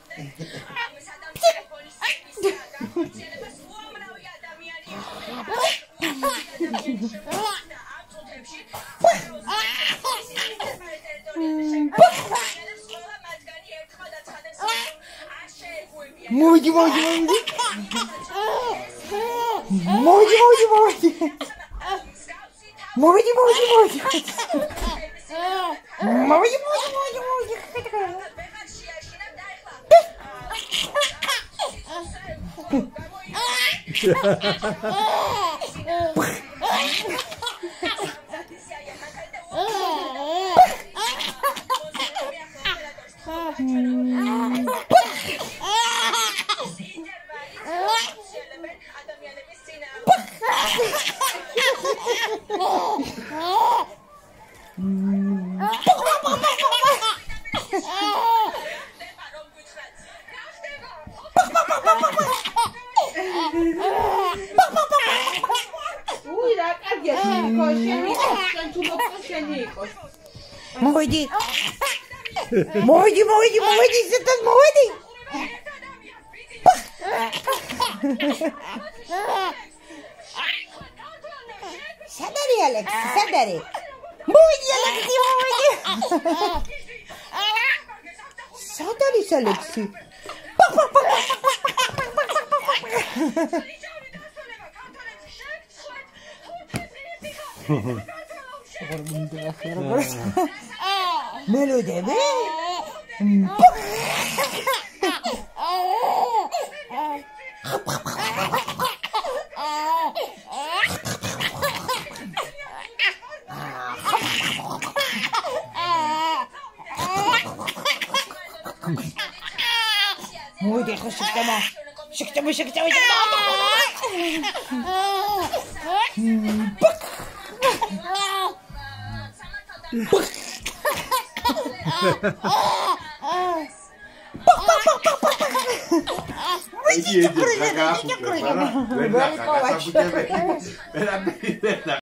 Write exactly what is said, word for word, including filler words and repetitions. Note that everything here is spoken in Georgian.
მოიდი მოიდი მოიდი მოიდი მოიდი მოიდი მოიდი მოიდი მოიდი მოიდი მოიდი მოიდი მოიდი მოიდი მოიდი ზეთას მოიდი სადარი ალექსი სადარი მოიდი ალექსი მოიდი სადარი ალექსი მელოდები მოიდი ხო შეკტამა შეკტამა შეკტამა Oye, acá,